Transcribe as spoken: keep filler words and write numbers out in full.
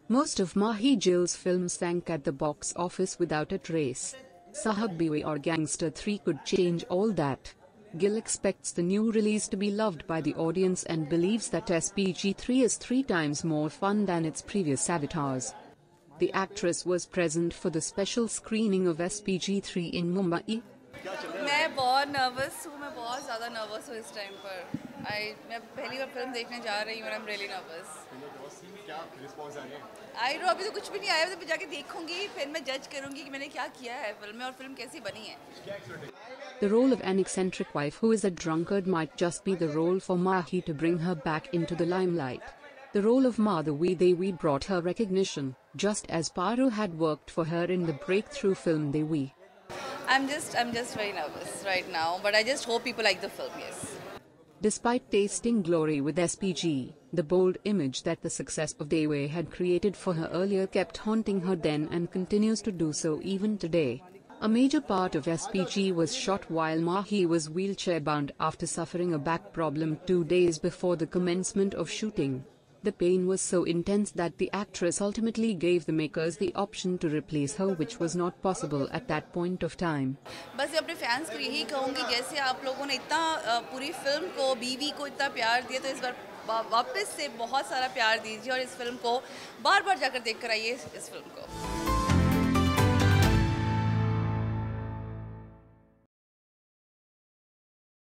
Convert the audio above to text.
Most of Mahie Gill's films sank at the box office without a trace. Saheb Biwi Aur Gangster three could change all that. Gill expects the new release to be loved by the audience and believes that S B G three is three times more fun than its previous avatars. The actress was present for the special screening of S B G three in Mumbai. मैं बहुत nervous हूँ मैं बहुत ज़्यादा nervous हूँ इस time पर आई मैं पहली बार फिल्म देखने जा रही हूँ I am really nervous I know अभी तो कुछ भी नहीं आया तो मैं जाके देखूंगी फिर मैं जज करूंगी कि मैंने क्या किया है फिल्म में और फिल्म कैसी बनी है. The role of an eccentric wife who is a drunkard might just be the role for Mahie to bring her back into the limelight. The role of Ma the We brought her recognition, just as Paru had worked for her in the breakthrough film The We. I'm just, I'm just very nervous right now, but I just hope people like the film, yes. Despite tasting glory with S B G, the bold image that the success of The We had created for her earlier kept haunting her then and continues to do so even today. A major part of S B G was shot while Mahie was wheelchair-bound after suffering a back problem two days before the commencement of shooting. The pain was so intense that the actress ultimately gave the makers the option to replace her, which was not possible at that point of time. बस अपने fans को यही कहूँगी जैसे आप लोगों ने इतना पूरी फिल्म को बीवी को इतना प्यार दिया तो इस बार वापस से बहुत सारा प्यार दीजिए और इस फिल्म को बार-बार जाकर देखकर आइए इस फिल्म को.